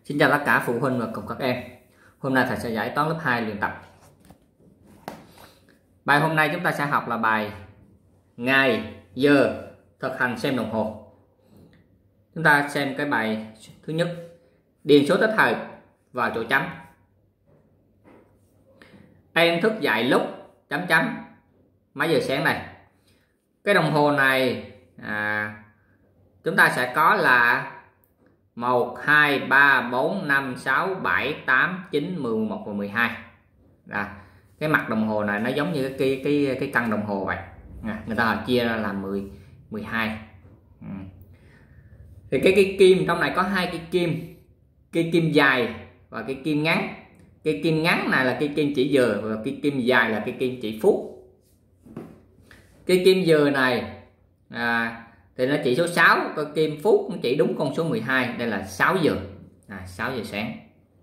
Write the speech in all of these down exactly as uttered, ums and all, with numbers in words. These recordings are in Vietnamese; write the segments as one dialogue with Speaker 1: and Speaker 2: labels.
Speaker 1: Xin chào tất cả phụ huynh và cùng các em. Hôm nay thầy sẽ giải toán lớp hai luyện tập. Bài hôm nay chúng ta sẽ học là bài ngày, giờ thực hành xem đồng hồ. Chúng ta xem cái bài thứ nhất, điền số thích hợp vào chỗ chấm. Em thức dậy lúc chấm chấm mấy giờ sáng này. Cái đồng hồ này à, chúng ta sẽ có là một, hai, ba, bốn, năm, sáu, bảy, tám, chín, mười một và mười hai. Đó. Cái mặt đồng hồ này nó giống như cái cái cái căn đồng hồ vậy. À, người ta họ chia ra làm mười, mười hai. Ừ. Thì cái cái kim trong này có hai cái kim, cái kim dài và cái kim ngắn. Cái kim ngắn này là cái kim chỉ giờ và cái kim dài là cái kim chỉ phút. Cái kim giờ này à, thì nó chỉ số sáu, cái kim phút nó chỉ đúng con số mười hai, đây là sáu giờ. À, sáu giờ sáng.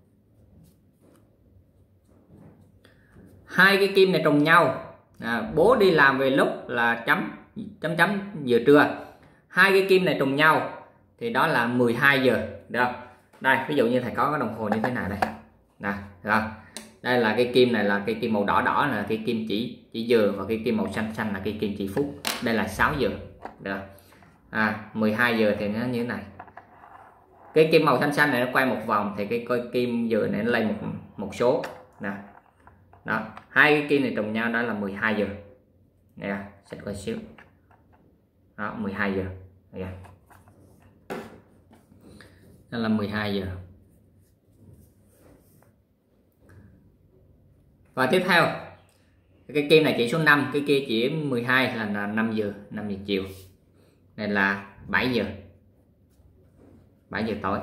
Speaker 1: Hai cái kim này trùng nhau. À, bố đi làm về lúc là chấm chấm chấm giờ trưa. Hai cái kim này trùng nhau thì đó là mười hai giờ, được không? Đây, ví dụ như thầy có cái đồng hồ như thế này đây. Nè, rồi. Đây là cái kim này là cái kim màu đỏ đỏ là cái kim chỉ chỉ giờ và cái kim màu xanh xanh là cái kim chỉ phút. Đây là sáu giờ. Được. À, mười hai giờ thì nó như thế này. Cái kim màu xanh xanh này nó quay một vòng thì cái coi kim giờ này nó lên một một số. Nè. Đó, hai cái kim này trùng nhau đó là mười hai giờ. Nè, sẽ coi xíu. Đó, mười hai giờ. Nè. Đó là mười hai giờ. Và tiếp theo, cái kim này chỉ số năm, cái kia chỉ mười hai là, là năm giờ, năm giờ chiều. Này là bảy giờ. bảy giờ tối.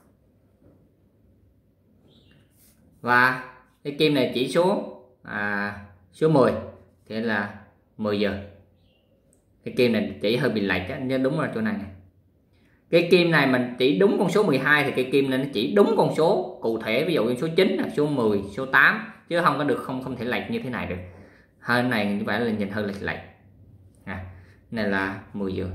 Speaker 1: Và cái kim này chỉ số à, số mười thì là mười giờ. Cái kim này chỉ hơi bị lệch á, nhưng đúng là chỗ này này. Cái kim này mình chỉ đúng con số mười hai thì cái kim này nó chỉ đúng con số cụ thể, ví dụ như số chín, số mười, số tám, chứ không có được không không thể lệch như thế này được. Hơn này như vậy là nhìn hơi lệch lệch. À, này là mười giờ.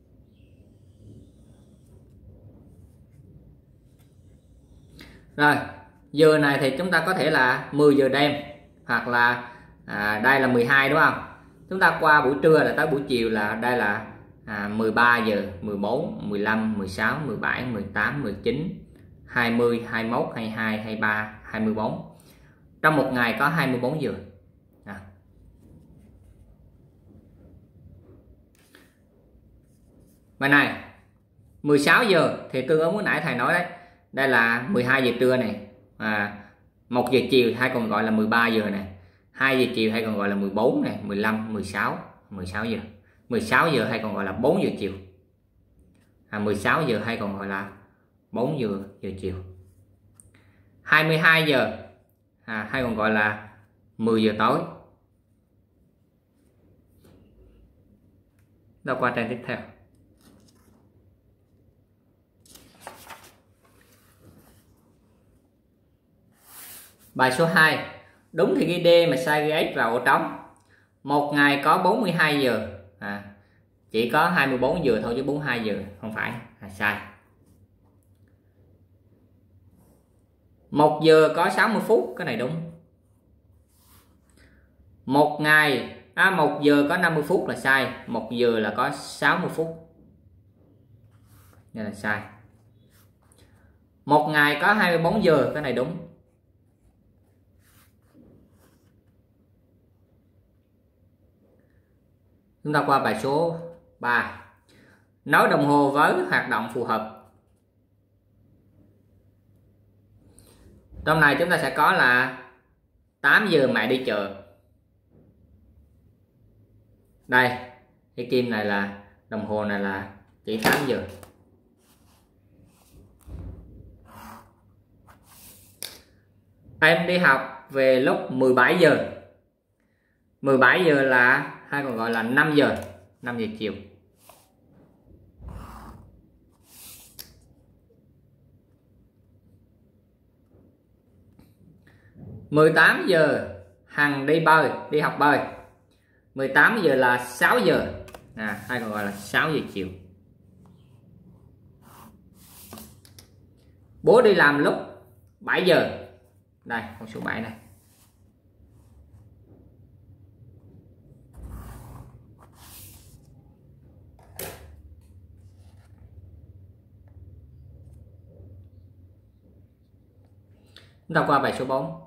Speaker 1: Rồi, giờ này thì chúng ta có thể là mười giờ đêm hoặc là à, đây là mười hai đúng không? Chúng ta qua buổi trưa là tới buổi chiều là đây là à, mười ba giờ, mười bốn, mười lăm, mười sáu, mười bảy, mười tám, mười chín, hai mươi, hai mươi mốt, hai mươi hai, hai mươi ba, hai mươi bốn. Trong một ngày có hai mươi bốn giờ. À. Bài này mười sáu giờ thì tương ứng với nãy thầy nói đấy. Đây là mười hai giờ trưa này. À, một giờ chiều hay còn gọi là mười ba giờ này. hai giờ chiều hay còn gọi là mười bốn này, mười lăm, mười sáu, mười sáu giờ. mười sáu giờ hay còn gọi là bốn giờ chiều. À, mười sáu giờ hay còn gọi là bốn giờ giờ chiều. hai mươi hai giờ à, hay còn gọi là mười giờ tối. Đó, qua trang tiếp theo. Bài số hai. Đúng thì ghi D mà sai ghi X vào ổ trống. Một ngày có bốn mươi hai giờ. À, chỉ có hai mươi bốn giờ thôi chứ bốn mươi hai giờ không phải, à, sai. Một giờ có sáu mươi phút, cái này đúng. Một ngày à, một giờ có năm mươi phút là sai. Một giờ là có sáu mươi phút, đây là sai. Một ngày có hai mươi bốn giờ, cái này đúng. Chúng ta qua bài số ba. Nói đồng hồ với hoạt động phù hợp. Trong này chúng ta sẽ có là tám giờ mẹ đi chợ. Đây, cái kim này là đồng hồ này là chỉ tám giờ. Em đi học về lúc mười bảy giờ. mười bảy giờ là hay còn gọi là năm giờ, năm giờ chiều. mười tám giờ Hằng đi bơi, đi học bơi. mười tám giờ là sáu giờ, à, hay còn gọi là sáu giờ chiều. Bố đi làm lúc bảy giờ. Đây con số bảy này. Chúng ta qua bài số bốn.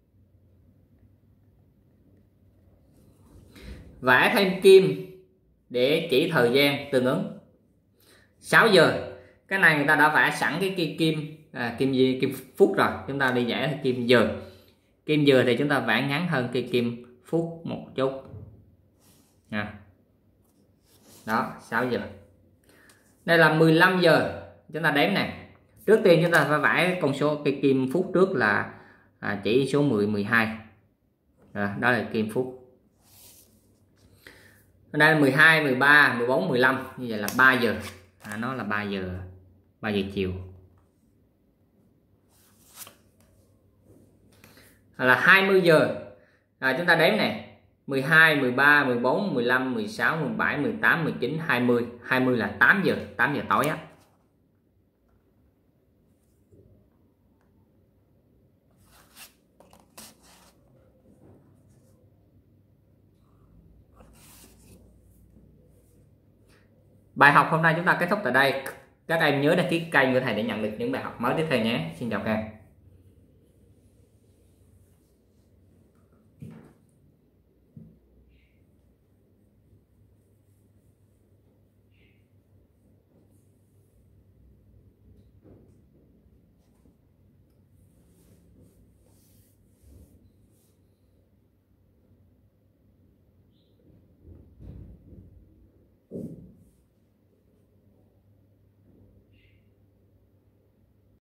Speaker 1: Vẽ thêm kim để chỉ thời gian tương ứng. sáu giờ. Cái này người ta đã vẽ sẵn cái kim kim à, kim gì kim phút rồi, chúng ta đi vẽ kim giờ. Kim giờ thì chúng ta vẽ ngắn hơn cây kim phút một chút à. Đó, sáu giờ. Đây là mười lăm giờ, chúng ta đếm này. Trước tiên chúng ta phải vẽ con số cây kim phút trước là à, chỉ số mười, mười hai à, đó là kim phút. Đây là mười hai, mười ba, mười bốn, mười lăm, như vậy là ba giờ à, nó là ba giờ, ba giờ chiều. Là hai mươi giờ à, chúng ta đếm này, mười hai, mười ba, mười bốn, mười lăm, mười sáu, mười bảy, mười tám, mười chín, hai mươi. hai mươi là tám giờ, tám giờ tối á. Bài học hôm nay chúng ta kết thúc tại đây. Các em nhớ đăng ký kênh của thầy để nhận được những bài học mới tiếp theo nhé. Xin chào các em.